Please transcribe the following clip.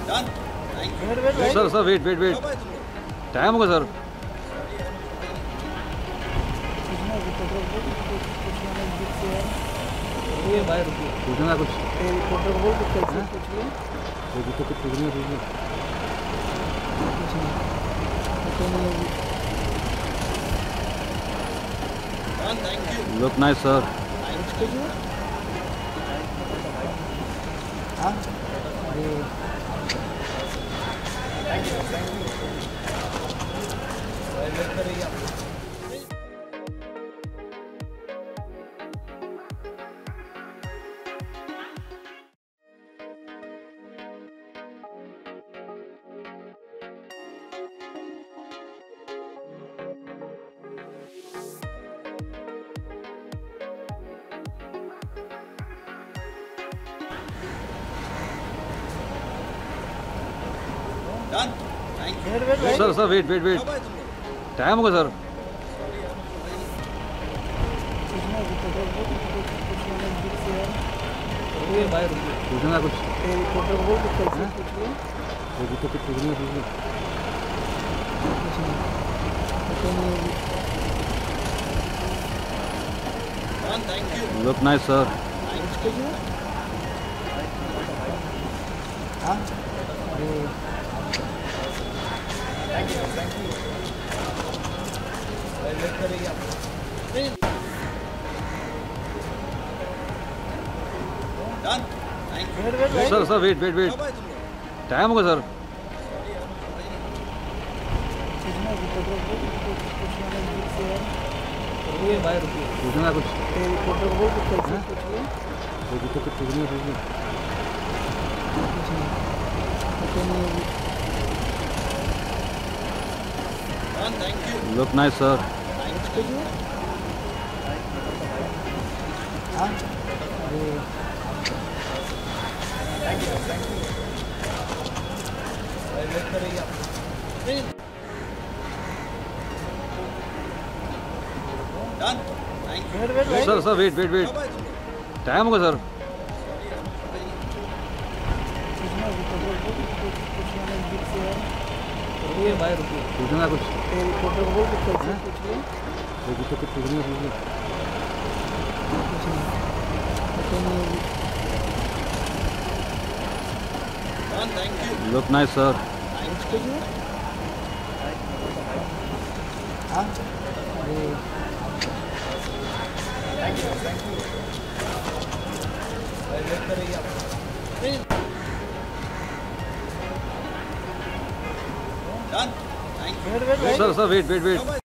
Done. Thank you. Sir sir wait wait wait time होगा sir. पूछना कुछ Done. Thank you. Look nice sir. Done. Thank you. Sir sir wait wait wait time होगा sir. पूछना कुछ Done. Thank you. Look nice sir. Done. Thank you. Sir sir wait wait wait time होगा sir. पूछना कुछ Done. Thank you. Look nice sir. Done. Thank you. Sir sir wait wait wait time होगा sir. पूछना कुछ Done. Thank you. Look nice sir. Done. Thank you. Sir sir wait wait wait